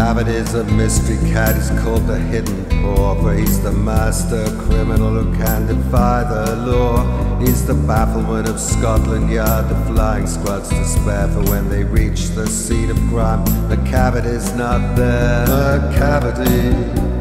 Macavity's a mystery cat, he's called the Hidden Paw, for he's the master criminal who can defy the law. He's the bafflement of Scotland Yard, the flying squad's despair for when they reach the seat of crime. Macavity's not there. Macavity,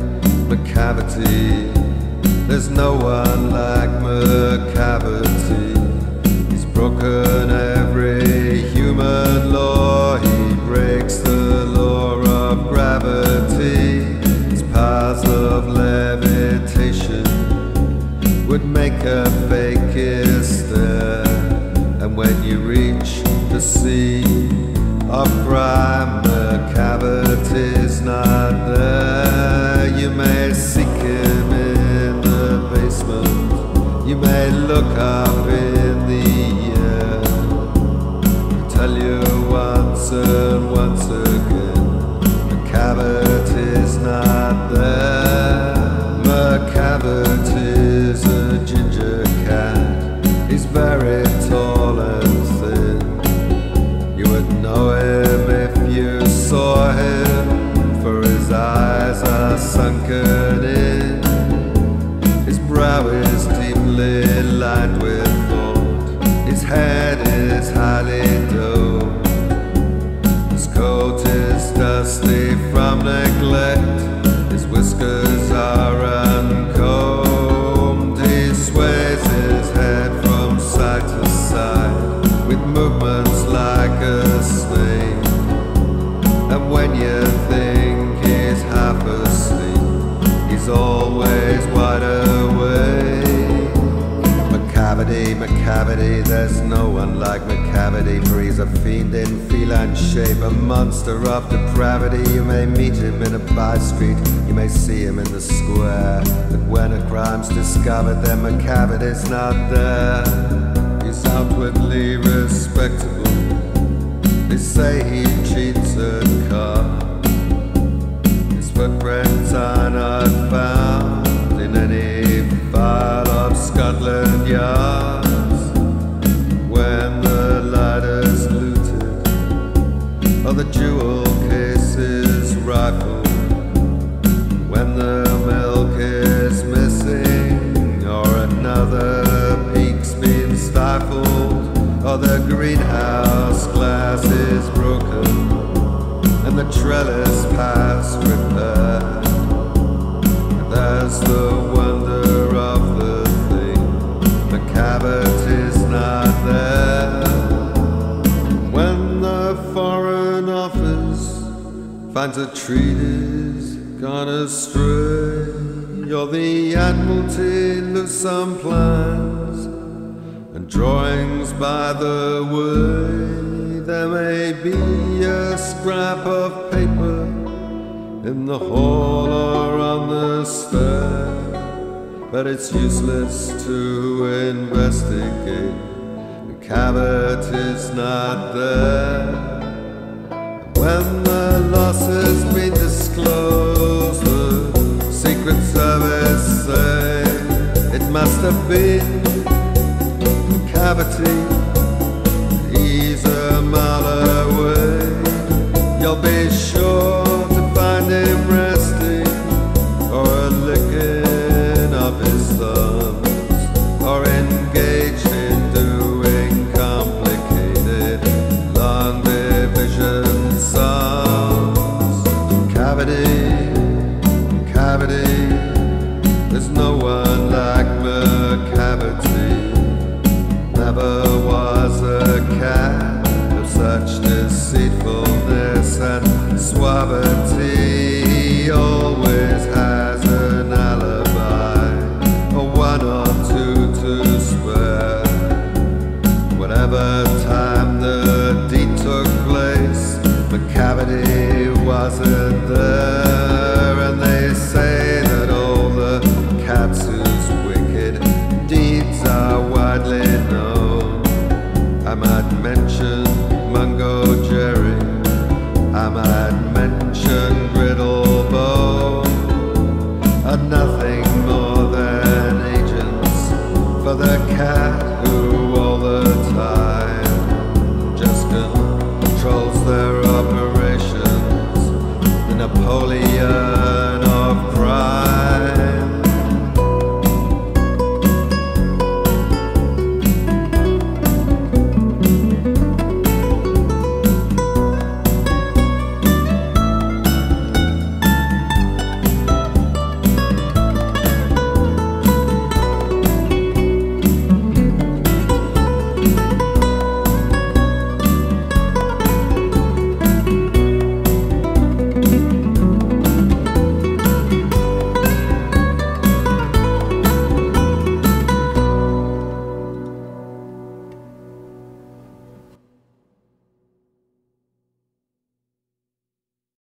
Macavity, there's no one like Macavity. He's broken every human law, he breaks the law of gravity. His powers of levitation would make a fakir stare. And when you reach the scene of crime, Macavity's not there. You may seek him in the basement, you may look up in the air. He'll tell you once and once again, Macavity's not there. Macavity's a ginger cat, he's very tall and thin. You would know him if you saw him, for his eyes are sunken in. His brow is deeply lined with thought, his head is highly domed. His coat is dusty from neglect, his whiskers are uncombed. He sways his head from side to side with movements like a snake. And when you think he's half asleep, he's always wide awake. Macavity, Macavity, there's no one like Macavity, for he's a fiend in feline shape, a monster of depravity. You may meet him in a by-street, you may see him in the square, but when a crime's discovered, then Macavity's not there. He's outwardly respectable, they say he cheats at cards. His footprints are not found in any file of Scotland Yard. When the lighter's looted, or the jewel case is rifled, when the milk is missing, or another peak's been stifled, or the greenhouse glass is broken, and the trellis past repair, there's the wonder of the thing, Macavity's not there. When the Foreign Office finds a treatise gone astray, or the Admiralty lose some plans and drawings by the way, there may be a scrap of paper in the hall or on the stair, but it's useless to investigate, Macavity's not there. When the loss has been disclosed, the Secret Service say it must have been Macavity. He's a mile away, you'll be sure to find him resting, or a licking of his thumbs, or engaged in doing complicated long division sums. Macavity, Macavity, there's no one like Macavity. Never was a cat of such deceitfulness and suavity. He always has an alibi, or one or two to spare. Whatever time the deed took place, Macavity wasn't there. And they say that all the cats whose wicked deeds are widely known. I might mention Mungo Jerry, I might mention Griddlebone, and nothing